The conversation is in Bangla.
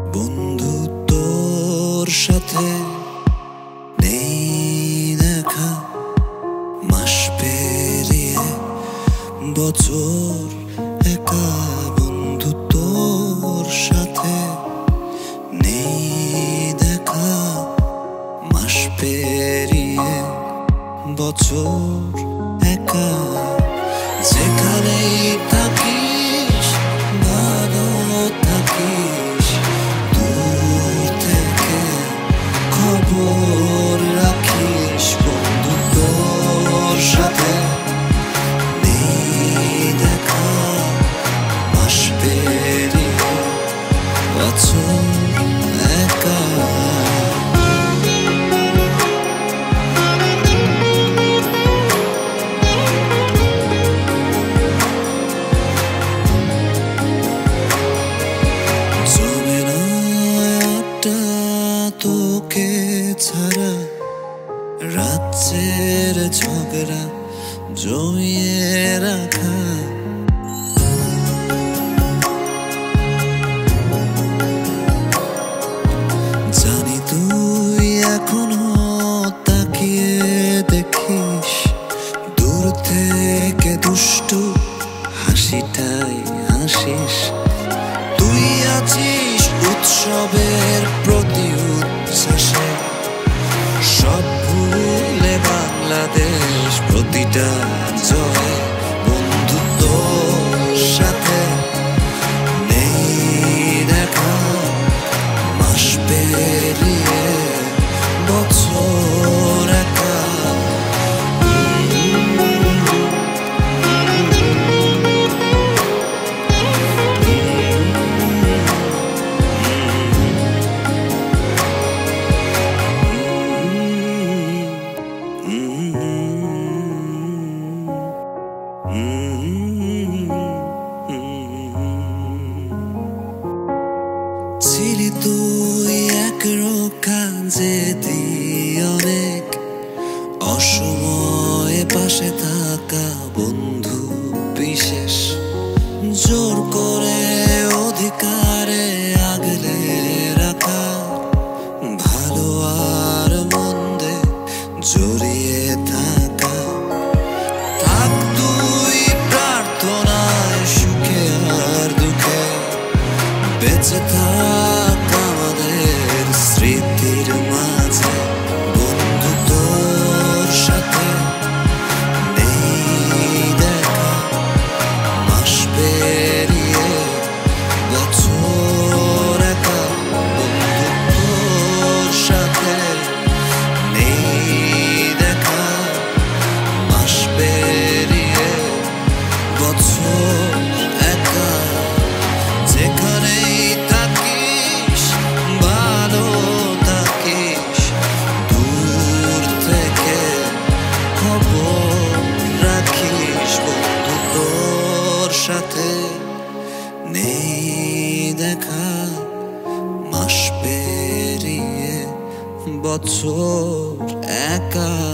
বন্ধু তোর সাথে নেই দেখা, মাস পেরিয়ে বছর একা। বন্ধু তোর সাথে নেই দেখা, মাস পেরিয়ে বছর একা। যেখানেই থাকিস ভালো থাকিস, দূর থেকে খবর রাখিস। বন্ধু তোর সাথে নেই দেখা, মাস পেরিয়ে বছর একা। তোকে ছাড়া রাজ্যের ঝগড়া জমিয়ে রাখা, জানি তুই এখনো তাকিয়ে দেখিস। দূর থেকে দুষ্টু হাসিটাই হাসিস। তুই আছিস উৎসবের প্রতি উচ্ছ্বাসে, সব ভুলে বাংলাদেশ প্রতিটা জয়ে। বন্ধু তোর সাথে নেই দেখা, মাস পেরিয়ে বছর একা। ছিলি তুই একরক্ষা যেদি অনেক, অসময়ে পাশে থাকা বন্ধু বিশেষ। জোর করে অধিকারে আগলে রাখা, ভালো আর মন্দে জড়িয়ে থাকা। থাক তুই প্রার্থনায় সুখে আর দুঃখে, বেঁচে থাক আমাদের স্মৃতির মাঝে। বন্ধু তোর সাথে নেই দেখা, মাস পেরিয়ে বছর একা। বন্ধু তোর সাথে নেই দেখা, মাস পেরিয়ে বছর একা। যেখানেই থাকিস ভালো থাকিস, দূর থেকে খবর রাখিস। বন্ধু তোর সাথে নেই দেখা, মাস পেরিয়ে বছর একা।